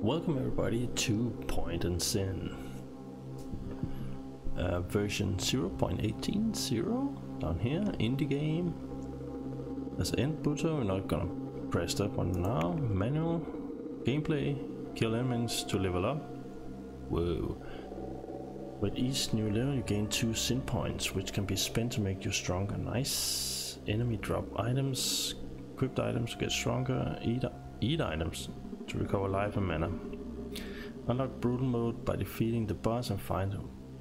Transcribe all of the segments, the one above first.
Welcome everybody to Point and Sin. Version 0.18.0 down here, indie game. There's an end button, we're not gonna press that one now. Manual, gameplay, kill enemies to level up. Whoa. With each new level you gain 2 sin points, which can be spent to make you stronger. Nice. Enemy drop items, equipped items to get stronger, eat items to recover life and mana. Unlock brutal mode by defeating the boss and find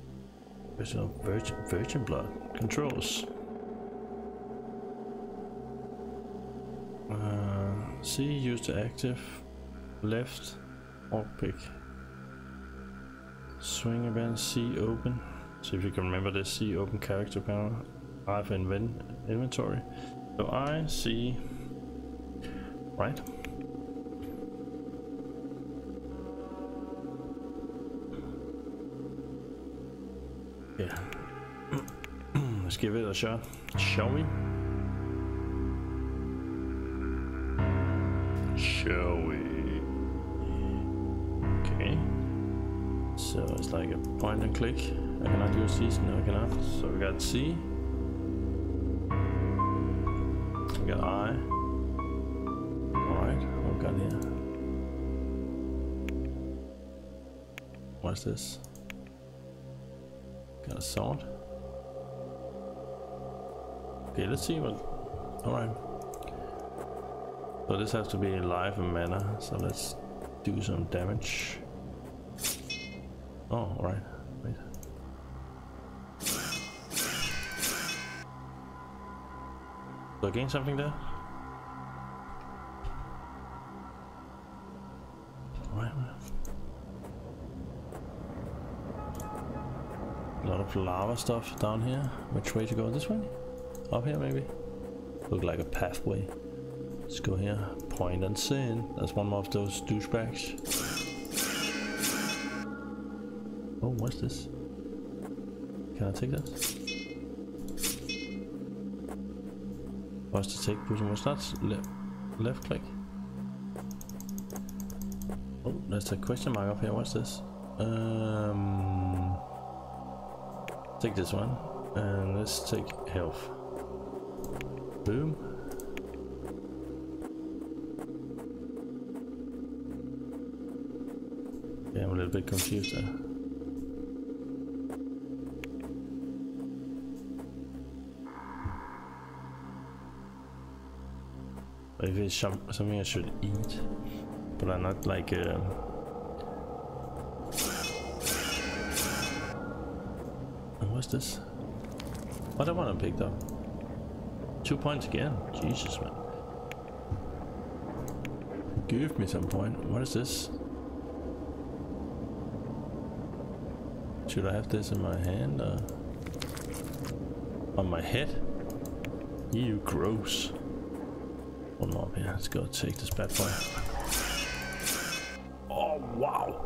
virgin blood. Controls. C, use the active, left or pick. Swing event, C open. See if you can remember this. C open character panel. I for inventory. So I, C, right. Yeah. Let's give it a shot, shall we? Shall we? Okay. So it's like a point and click. I cannot use these, no I cannot. So we got C. We got I. Alright, what we got here? What's this? Got a sword. Okay, let's see what. Alright. So this has to be life and mana, so let's do some damage. Oh, alright. Wait. Do I gain something there? Alright. A lot of lava stuff down here. Which way to go? This way? Up here maybe? Look like a pathway. Let's go here. Point and Sin. That's one more of those douchebags. Oh, what's this? Can I take this? What's to take button? What's that? Left click. Oh, there's a question mark up here. What's this? Take this one, and let's take health. Boom. Yeah, I'm a little bit confused there. Maybe it's something I should eat, but I'm not like what's this? What I want to pick up? 2 points again. Jesus, man. Give me some point. What is this? Should I have this in my hand or on my head? Ew, gross. One more up here. Let's go take this bad boy. Oh wow!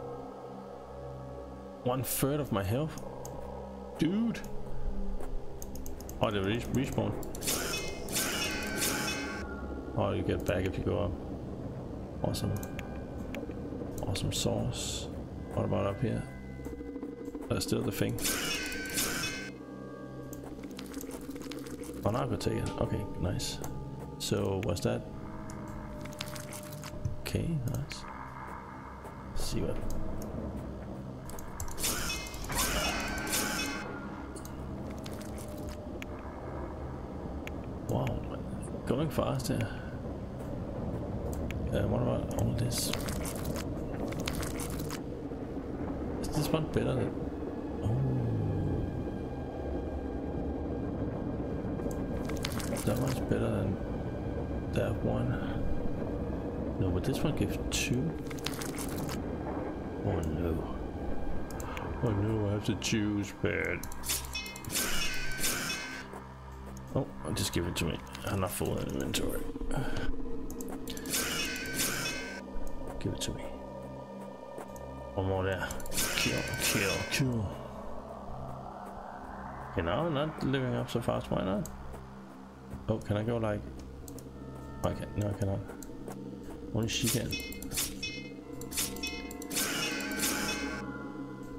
1/3 of my health. Dude! Oh, they respawn. Oh, you get back if you go up. Awesome. Awesome sauce. What about up here? That's still the thing. Oh, now I could take it. Okay, nice. So, what's that? Okay, nice. Let's see what. Wow, going fast here. What about all this? Is this one better than? Oh, that one's better than that one. No, but this one gives 2. Oh no! Oh no! I have to choose bad. Oh, I'll just give it to me. I'm not full in inventory. Give it to me. One more there. Kill, kill, kill. Okay, now I'm not living up so fast. Why not? Oh, can I go like... Okay, no I cannot. Only she can.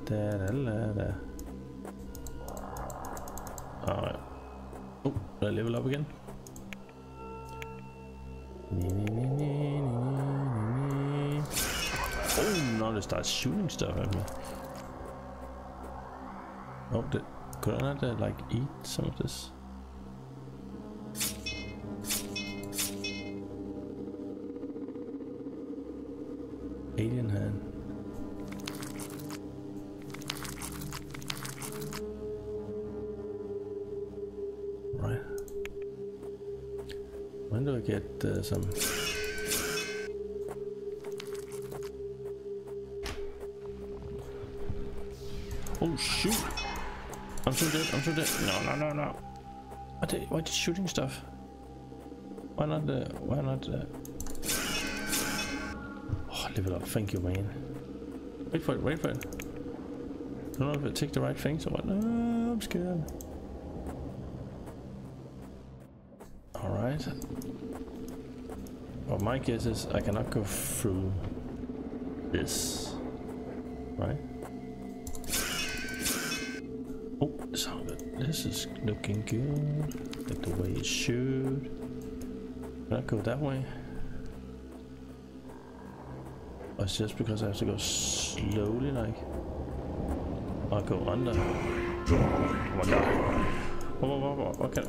Alright. Oh, did I level up again? Oh, now they start shooting stuff at me. Oh, could I not like eat some of this? Alien hand. Right. When do I get some? Oh shoot! I'm so dead. I'm so dead. No. Why are they shooting stuff? Why not? Oh, level up. Thank you, man. Wait for it. I don't know if I take the right things or what. No, I'm scared. Alright. Well, my guess is I cannot go through this. Right? Oh, sound good. This is looking good. Like the way it should. Can I go that way? Or it's just because I have to go slowly, like. I'll go under. Oh my god. Whoa, okay.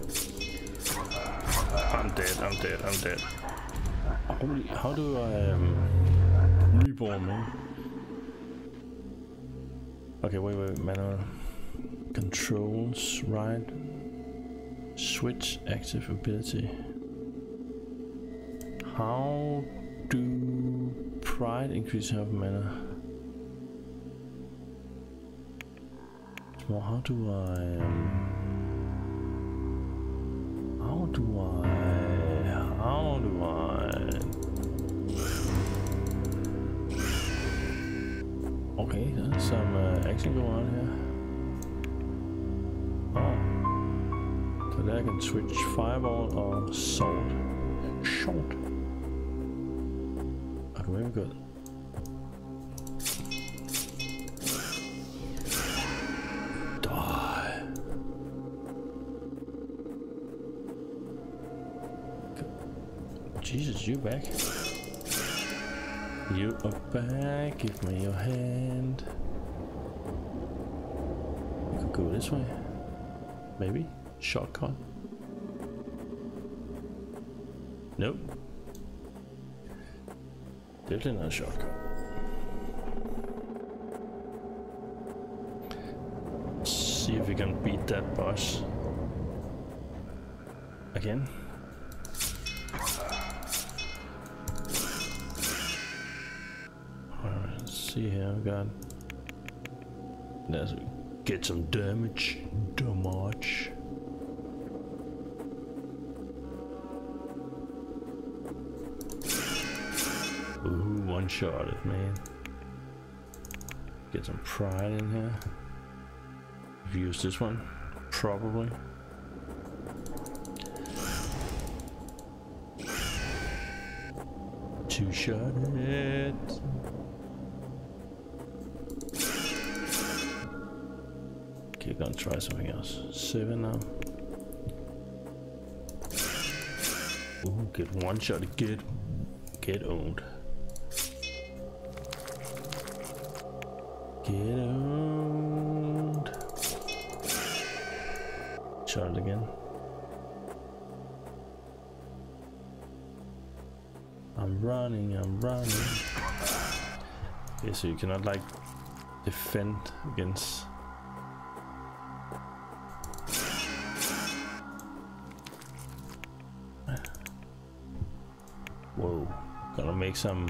I'm dead. Holy, how do I reborn, man? Okay, wait, manual controls, right? Switch active ability. How do pride increase health mana? Well, how do I okay, there's some action going on here. Oh, so there I can switch fireball or sword. Short. Okay, very good. Die. Jesus, you back? You are back. Give me your hand. We could go this way. Maybe. Shortcut. Nope. Definitely not a shortcut. See if we can beat that boss again. Alright, let's see here. We got. Let's get some damage. Ooh, one-shotted, man. Get some pride in here. Use this one, probably. Two-shot it. Okay, gonna try something else. 7 now. Ooh, get one shot. Get owned. Get owned. Shot it again. I'm running. Okay, so you cannot like defend against. Whoa, gotta make some.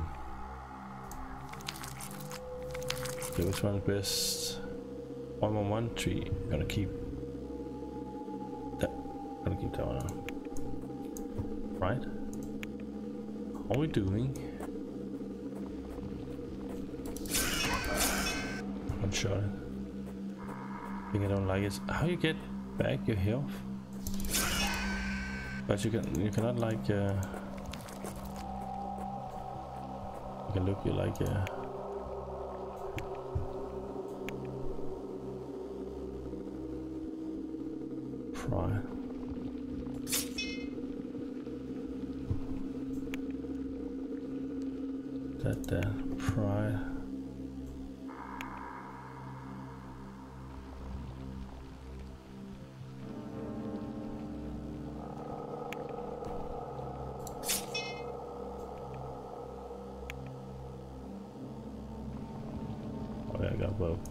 Okay, which one is best? 1 tree. Gonna keep that. Gonna keep that one on. Right? How are we doing? One shot. I think I don't like it. How you get back your health? But you cannot like. You can look you like. that there. Pry. Oh yeah, I got both.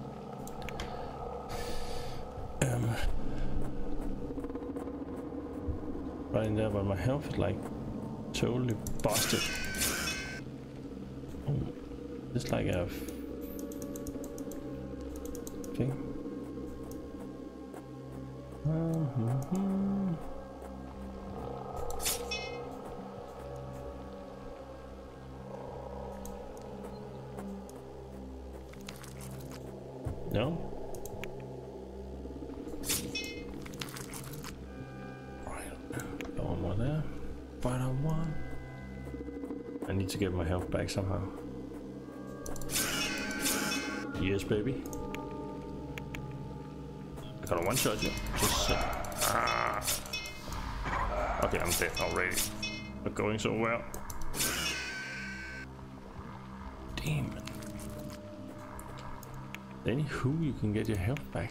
Right in there, but my health is like totally busted. Oh, it's like a thing. No. There, but I want. I need to get my health back somehow. Yes, baby. I got a one shot you. Just okay, I'm dead already. Not going so well. Damn it. Anywho, you can get your health back.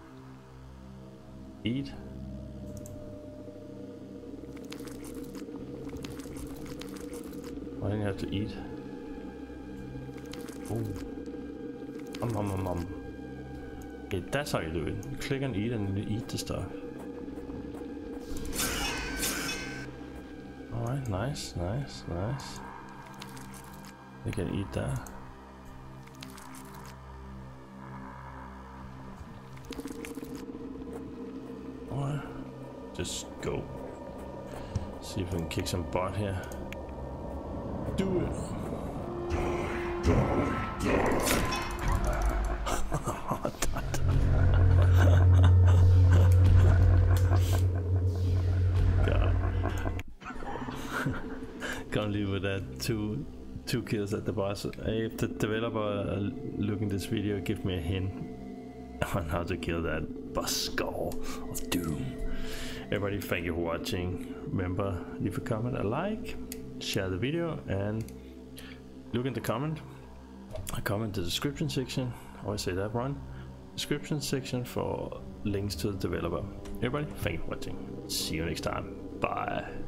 Eat. I didn't have to eat. Oh. Okay, that's how you do it. You click on eat and you eat the stuff. Alright, nice. You can eat that. Alright. Just go. See if we can kick some butt here. Do it. God. Can't live with that. Two kills at the boss. If the developer looking this video, give me a hint on how to kill that boss skull of doom. Everybody, thank you for watching. Remember, leave a comment, a like, share the video, and look in the comment. I comment the description section. I always say that wrong. Description section for links to the developer. Everybody, thank you for watching. See you next time. Bye.